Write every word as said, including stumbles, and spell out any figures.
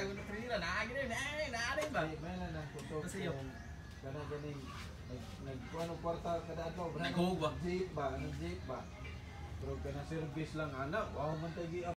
tago ng trinira, naagin na yun, ay, naarin ba? May na nang putok Kasi yun. kana ganing nag nagkuano kwarta kada adlaw Naghuhugwa. jeep ba, anong jeep ba. Pero kana service lang anak, wow man tay gi